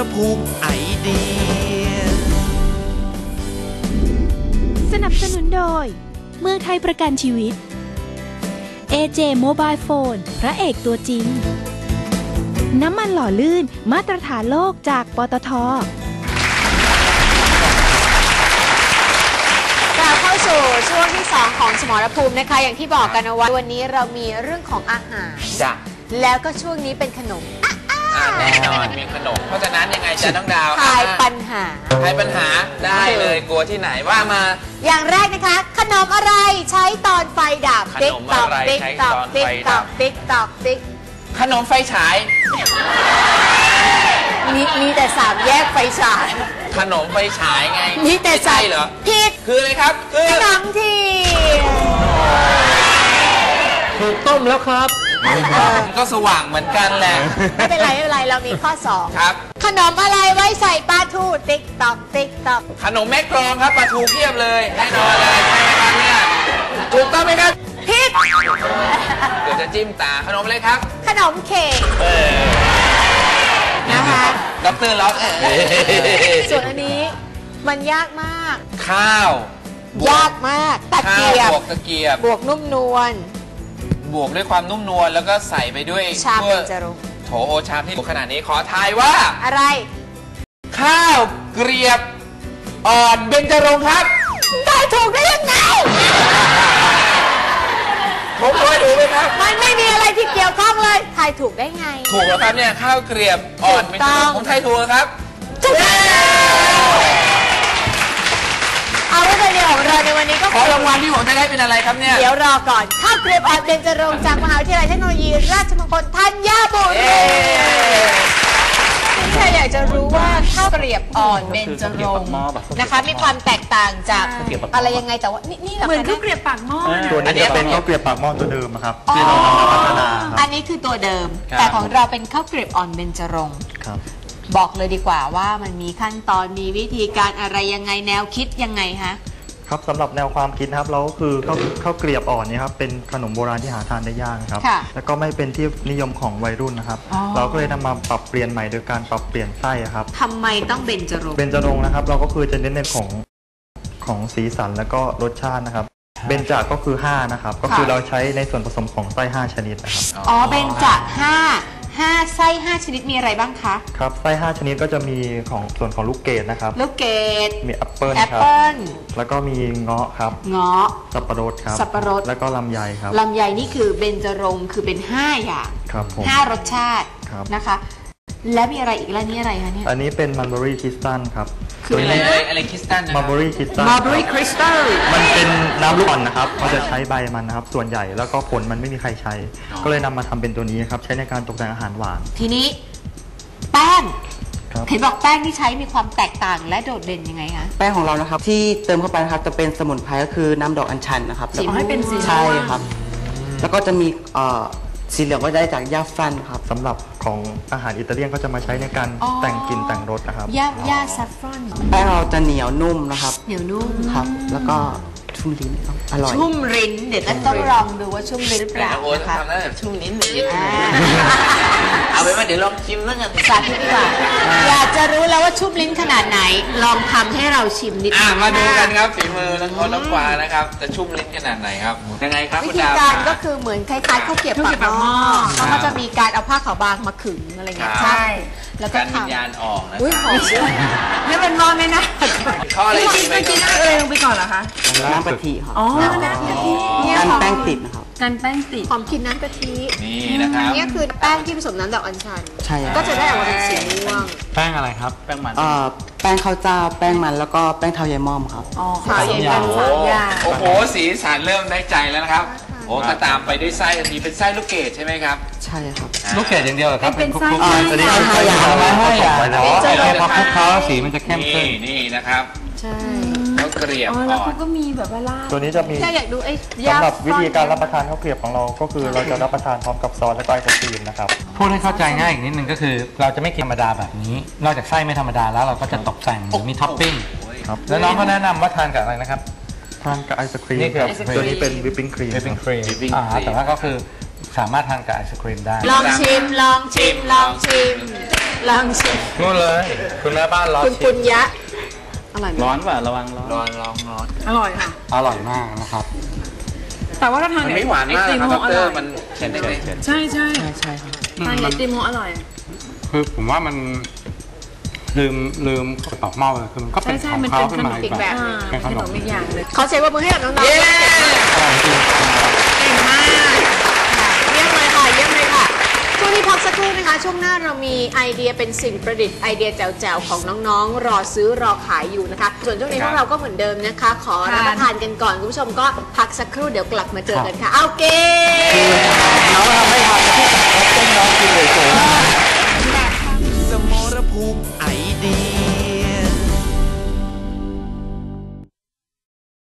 ภูมิไอเดียสนับสนุนโดยเมืองไทยประกันชีวิต AJ Mobile Phone พระเอกตัวจริงน้ำมันหล่อลื่นมาตรฐานโลกจากปตท. เข้าสู่ช่วงที่2ของสมรภูมินะคะอย่างที่บอกกันเอาไว้วันนี้เรามีเรื่องของอาหารจ้ะแล้วก็ช่วงนี้เป็นขนมแน่นอนมีขนมเพราะฉะนั้นยังไงจ๊ะน้องดาวทายปัญหาได้เลยกลัวที่ไหนว่ามาอย่างแรกนะคะขนมอะไรใช้ตอนไฟดับขนมอะไรใช้ตอนไฟดับติ๊กตอกติ๊กขนมไฟฉายมีแต่3แยกไฟฉายขนมไฟฉายไงมีแต่ใช่เหรอผิดคืออะไรครับคือขนมเทียนถูกต้มแล้วครับมันก็สว่างเหมือนกันแหละไม่เป็นไรเรามีข้อ2 ครับขนมอะไรไว้ใส่ปลาทูติ๊กตอกติ๊กตอกขนมแม่กลองครับปลาทูเพียบเลยแน่นอนเลยใช่ไหมครับเนี่ยถูกต้องไหมครับผิดเดี๋ยวจะจิ้มตาขนมอะไรครับขนมเค้กนะคะด็อกเตอร์ล็อกส่วนอันนี้มันยากมากข้าวยากมากตะเกียบบวกตะเกียบบวกนุ่มนวลบวกด้วยความนุ่มนวลแล้วก็ใส่ไปด้วยชามเบญจรงค์โถโอชามที่ขนาดนี้ขอทายว่าอะไรข้าวเกรียบอ่อนเบญจรงค์ครับได้ถูกได้ยังไงผมเคยดูไหมครับมันไม่มีอะไรที่เกี่ยวข้องเลยทายถูกได้ไงถูกแล้วครับเนี่ยข้าวเกรียบอ่อนเบญจรงค์ผมทายถูกครับเอาไว้เลยของเราในวันนี้ก็ขอรางวัลที่ผมจะได้เป็นอะไรครับเนี่ยเดี๋ยวรอก่อนข้าวเกรียบอ่อนเบญจรงค์จากมหาวิทยาลัยเทคโนโลยีราชมงคลธัญบุรีใครอยากจะรู้ว่าข้าวเกรียบอ่อนเบญจรงค์นะคะมีความแตกต่างจากอะไรยังไงแต่ว่านี่เหมือนข้าวเกรียบปากหม้อตัวนี้เป็นข้าวเกรียบปากหม้อตัวเดิมครับที่เรานำมาพัฒนาอันนี้คือตัวเดิมแต่ของเราเป็นข้าวเกรียบอ่อนเบญจรงค์บอกเลยดีกว่าว่ามันมีขั้นตอนมีวิธีการอะไรยังไงแนวคิดยังไงคะครับสำหรับแนวความคิดนะครับเราก็คือข้าวเกรียบอ่อนนี่ครับเป็นขนมโบราณที่หาทานได้ยากครับแล้วก็ไม่เป็นที่นิยมของวัยรุ่นนะครับเราก็เลยนำมาปรับเปลี่ยนใหม่โดยการปรับเปลี่ยนไส้ครับทำไมต้องเบญจรงค์เบญจรงค์นะครับเราก็คือจะเน้นในของสีสันแล้วก็รสชาตินะครับเบญจาก็คือ5นะครับก็คือเราใช้ในส่วนผสมของไส้5ชนิดนะครับเบญจ5ไส้5ชนิดมีอะไรบ้างคะครับไส้5ชนิดก็จะมีของส่วนของลูกเกดนะครับลูกเกดมีแอปเปิ้ลครับแล้วก็มีเงาะครับเงาะสับปะรดครับสับปะรดแล้วก็ลำไยครับลำไยนี่คือเบญจรงค์คือเป็น5อย่างครับผม 5รสชาตินะคะและมีอะไรอีกแล้วนี่อะไรคะเนี่ยอันนี้เป็นมัลเบอรี่คริสตัลครับคืออะไรคริสตัลมัลเบอรี่คริสตัลมันเป็นน้ำลูกอ่อนนะครับเขาจะใช้ใบมันนะครับส่วนใหญ่แล้วก็ผลมันไม่มีใครใช้ก็เลยนำมาทำเป็นตัวนี้ครับใช้ในการตกแต่งอาหารหวานทีนี้แป้งเห็นบอกแป้งที่ใช้มีความแตกต่างและโดดเด่นยังไงคะแป้งของเรานะครับที่เติมเข้าไปนะครับจะเป็นสมุนไพรก็คือน้ำดอกอัญชันนะครับให้เป็นสีใช่ครับแล้วก็จะมีสีเหลืองก็ได้จากหญ้าฟรันครับสำหรับของอาหารอิตาเลียนก็จะมาใช้ในการแต่งกลิ่นแต่งรสนะครับหญ้าซัฟฟรอนแป้งเราจะเหนียวนุ่มนะครับเหนียวนุ่มครับแล้วก็ชุ่มลิ้นอร่อยชุ่มลิ้นเดี๋ยวต้องลองดูว่าชุ่มลิ้นหรือเปล่านะคะทำได้แบบชุ่มลิ้นเอาไปว่าเดี๋ยวลองชิมแล้วกันสาธิตดีกว่าอยากจะรู้แล้วว่าชุ่มลิ้นขนาดไหนลองทำให้เราชิมนิดนึงมาดูกันครับฝีมือน้องคนน้องกวานะครับจะชุ่มลิ้นขนาดไหนครับยังไงครับวิธีการก็คือเหมือนคล้ายๆข้าวเกรียบปากหม้อเขาก็จะมีการเอาผ้าขาวบางมาขึงอะไรเงี้ยใช่แล้วก็การวิญญาณออกนะอุ้ยหอมนี่เป็นมอไม่นะข้ออะไรไปกินอะไรลงไปก่อนเหรอคะน้ำกะทิครับน้ำกะทิการแป้งติดนะครับการแป้งติดหอมกินน้ำกะทินี่นะครับนี่คือแป้งที่ผสมน้ำดอกอัญชันใช่ก็จะได้ออกมาเป็นสีม่วงแป้งอะไรครับแป้งมันแป้งข้าวเจ้าแป้งมันแล้วก็แป้งเทาใยม่อมครับข้าวใยม่อมโอ้โหสีสันเริ่มได้ใจแล้วนะครับโอ้ก็ตามไปด้วยไส้อันนี้เป็นไส้ลูกเกดใช่ไหมครับใช่ครับลูกเกดอย่างเดียวเหรอครับเป็นไส้อันนี้เป็นไส้อย่างพอคลุกเคล้าสีมันจะเข้มขึ้นนี่นะครับใช่ข้าวเกรียบอ่อนแล้วเขาก็มีแบบว่าราดตัวนี้จะมีอยากดูสำหรับวิธีการรับประทานข้าวเกรียบของเราก็คือเราจะรับประทานพร้อมกับซอสและไอศครีมนะครับพูดให้เข้าใจง่ายอีกนิดนึงก็คือเราจะไม่กินธรรมดาแบบนี้นอกจากไส้ไม่ธรรมดาแล้วเราก็จะตกแต่งมีท็อปปิ้งแล้วน้องก็แนะนำว่าทานกับอะไรนะครับทานกับไอศครีมครับตัวนี้เป็นวิปปิ้งครีมแต่ว่าก็คือสามารถทานกับไอศครีมได้ลองชิมลองชิมนู่นเลยคุณแม่บ้านรอคุณชิปุมญญะอร่อยไหมร้อนป่ะระวังร้อนลองอร่อยค่ะอร่อยมากนะครับแต่ว่าถ้าทานมันไม่หวานมากไอตินะมครับโฮดอรร่อยมันเค็มเล็กใช่ใช่ใช่ครับทานไอติมโฮอร่อยคือผมว่ามันลืมปอกเมาเลยคือมันก็เป็นใช่ของมันเขาเป็นขึ้นมาขนมอีกแบบ เป็นขนมอีกอย่างเลยขอเสียงปรบมือให้กับน้องๆๆ เย้อร่อยจริงเก่งมากเยี่ยมเลยค่ะเยี่ยมเลยค่ะช่วงนี้พักสักครู่นะคะ ช่วงหน้าเรามีไอเดียเป็นสิ่งประดิษฐ์ไอเดียแจ๋วๆของน้องๆ รอซื้อรอขายอยู่นะคะ ส่วนช่วงนี้พวกเราก็เหมือนเดิมนะคะ ขอรับประทานกันก่อนคุณผู้ชมก็พักสักครู่เดี๋ยวกลับมาเจอกันค่ะเอาเกน้องทำไม่ทันที่เต้นน้องกินเลยโจ้